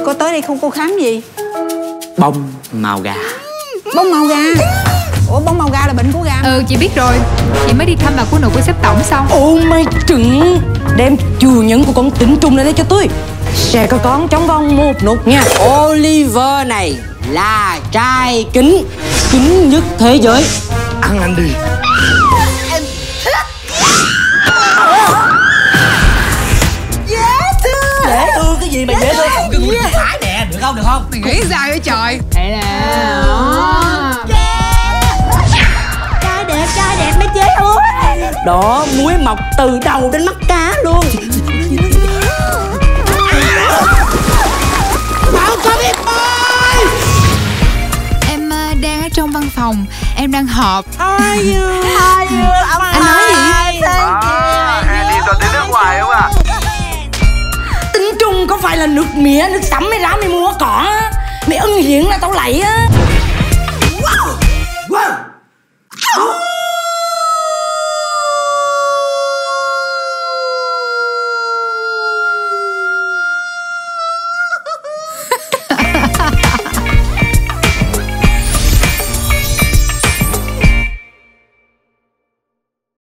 Cô tới đây cô khám gì? Bông màu gà. Bông màu gà? Ủa bông màu gà là bệnh của gan? Ừ chị biết rồi. Chị mới đi thăm bà cô nội của sếp tổng xong. Ô mày trứng. Đem chủ nhân của con tinh trùng này cho tôi. Sẽ có con trong vòng 1 nốt nha. Oliver này là trai kính nhất thế giới. Ăn anh đi. Dễ thương cái gì mà dễ thương? Cái mũi thái nè, được không? Mày nghĩ sao vậy trời? Đây nè. Trai đẹp mấy chế ơi. Đó, muối mọc từ đầu đến mắt cá luôn. Bảo có biết ơi. Em đang ở trong văn phòng. Em đang họp. Anh nói gì? Em đi toàn tiếng nước ngoài không à? Tinh trùng có phải là nước mía, nước sắm mày ráo mày mua cỏ á. Mày ưng hiện là tao lạy á.